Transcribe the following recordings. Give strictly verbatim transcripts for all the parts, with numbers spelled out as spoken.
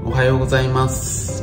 おはようございます。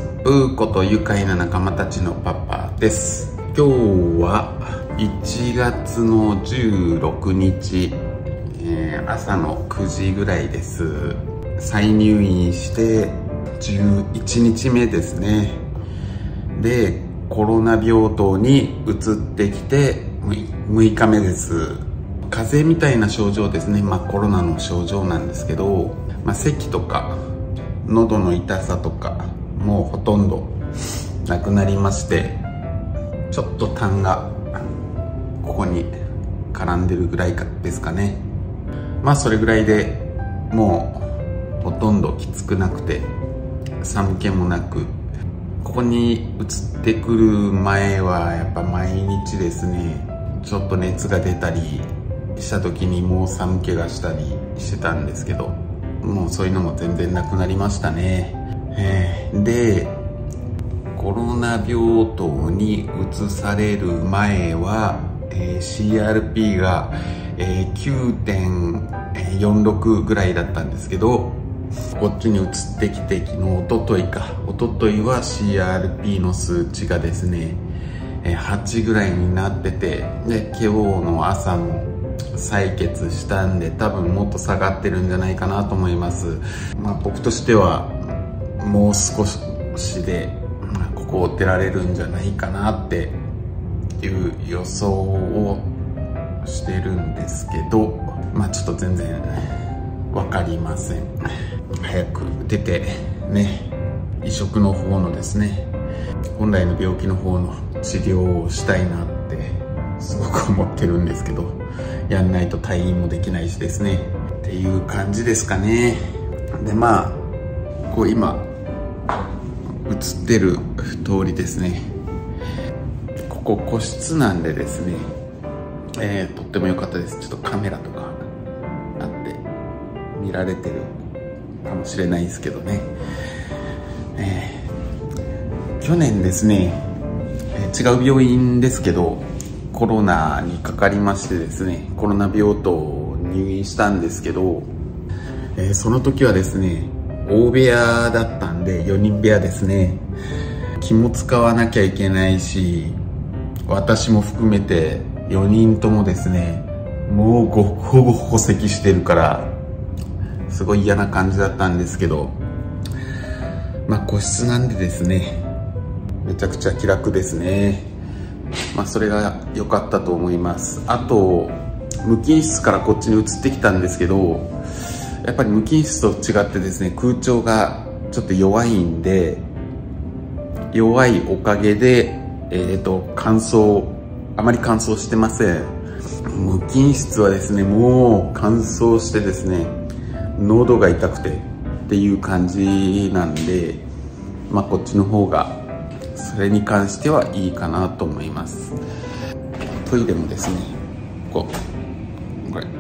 うーこと愉快な仲間たちのパパです。今日はいちがつのじゅうろくにち、えー、朝のくじぐらいです。再入院してじゅういちにちめですね。でコロナ病棟に移ってきてむいかめです。風邪みたいな症状ですね。まあコロナの症状なんですけど、まあ、咳とか喉の痛さとかもうほとんどなくなりまして、ちょっと痰がここに絡んでるぐらいかですかね。まあそれぐらいでもうほとんどきつくなくて寒気もなく、ここに移ってくる前はやっぱ毎日ですね、ちょっと熱が出たりした時にもう寒気がしたりしてたんですけど、もうそういうのも全然なくなりましたね。えー、でコロナ病棟に移される前は、えー、シーアールピー が、えー、きゅうてんよんろく ぐらいだったんですけど、こっちに移ってきて昨日、おとといかおとといは シーアールピー の数値がですねはちぐらいになってて、で今日の朝も採血したんで多分もっと下がってるんじゃないかなと思います。まあ、僕としてはもう少しで、まあ、ここを出られるんじゃないかなっていう予想をしてるんですけど、まあちょっと全然分かりません。早く出てね、移植の方のですね、本来の病気の方の治療をしたいなってすごく思ってるんですけど、やんないと退院もできないしですねっていう感じですかね。でまあこう今映ってる通りですね、ここ個室なんでですね、えー、とっても良かったです。ちょっとカメラとかあって見られてるかもしれないですけどね、えー、去年ですね、えー、違う病院ですけどコロナにかかりましてですね、コロナ病棟入院したんですけど、えー、その時はですね大部屋だったんでよにんべやですね。気も使わなきゃいけないし、私も含めてよにんともですねもうごほぼほ咳してるからすごい嫌な感じだったんですけど、まあ個室なんでですねめちゃくちゃ気楽ですね。まあそれが良かったと思います。あと無菌室からこっちに移ってきたんですけど、やっぱり無菌室と違ってですね空調がちょっと弱いんで、弱いおかげでえっと乾燥、あまり乾燥してません。無菌室はですねもう乾燥してですね喉が痛くてっていう感じなんで、まあこっちの方がそれに関してはいいかなと思います。トイレもですね、こうこれ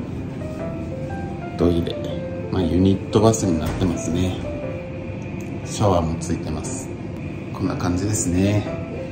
トイレ、まあ、ユニットバスになってますね。シャワーもついてます。こんな感じですね。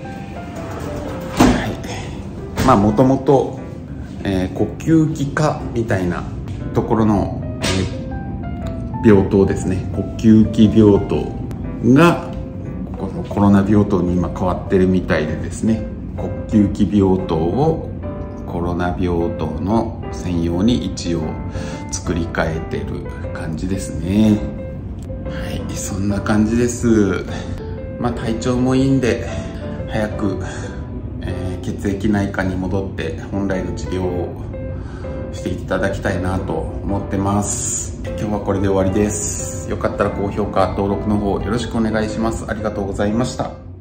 はい、まあもともと、えー、呼吸器科みたいなところの、えー、病棟ですね。呼吸器病棟がこのコロナ病棟に今変わってるみたいでですね、呼吸器病棟をコロナ病棟の専用に一応作り変えてる感じですね。はい、そんな感じです。まあ体調もいいんで早く、えー、血液内科に戻って本来の治療をしていただきたいなと思ってます。今日はこれで終わりです。よかったら高評価登録の方よろしくお願いします。ありがとうございました。